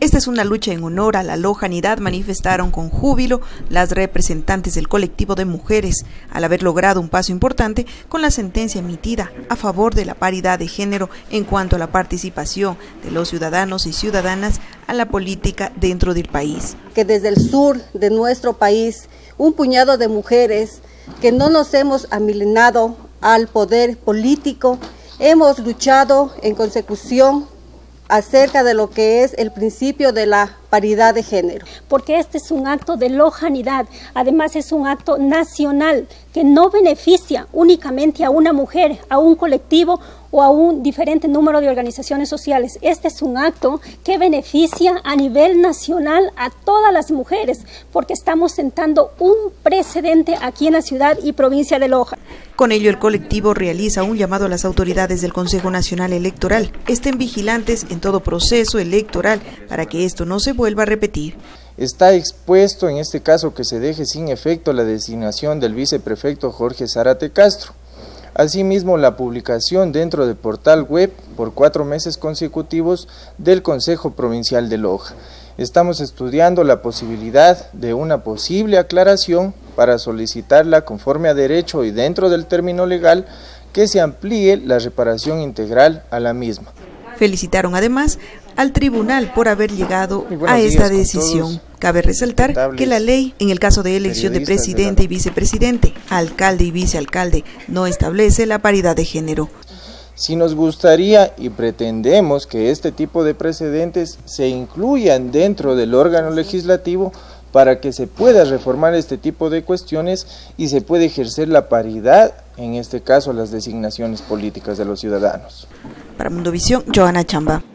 Esta es una lucha en honor a la lojanidad, manifestaron con júbilo las representantes del colectivo de mujeres, al haber logrado un paso importante con la sentencia emitida a favor de la paridad de género en cuanto a la participación de los ciudadanos y ciudadanas a la política dentro del país. Que desde el sur de nuestro país, un puñado de mujeres que no nos hemos amilenado al poder político, hemos luchado en consecución acerca de lo que es el principio de la paridad de género. Porque este es un acto de lojanidad, además es un acto nacional que no beneficia únicamente a una mujer, a un colectivo o a un diferente número de organizaciones sociales. Este es un acto que beneficia a nivel nacional a todas las mujeres, porque estamos sentando un precedente aquí en la ciudad y provincia de Loja. Con ello, el colectivo realiza un llamado a las autoridades del Consejo Nacional Electoral, estén vigilantes en todo proceso electoral para que esto no se vuelva a repetir. Está expuesto en este caso que se deje sin efecto la designación del viceprefecto Jorge Zárate Castro. Asimismo, la publicación dentro del portal web por 4 meses consecutivos del Consejo Provincial de Loja. Estamos estudiando la posibilidad de una posible aclaración para solicitarla conforme a derecho y dentro del término legal que se amplíe la reparación integral a la misma. Felicitaron además al tribunal por haber llegado a esta decisión. Cabe resaltar que la ley, en el caso de elección de presidente y vicepresidente, alcalde y vicealcalde, no establece la paridad de género. Si nos gustaría y pretendemos que este tipo de precedentes se incluyan dentro del órgano legislativo para que se pueda reformar este tipo de cuestiones y se pueda ejercer la paridad, en este caso las designaciones políticas de los ciudadanos. Para Mundovisión, Joana Chamba.